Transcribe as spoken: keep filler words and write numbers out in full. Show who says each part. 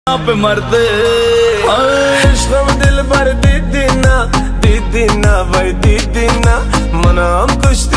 Speaker 1: पे मरते
Speaker 2: इश्क़ दिल भर दीदी ना दीदी ना भाई दीदी ना मना हम कुछ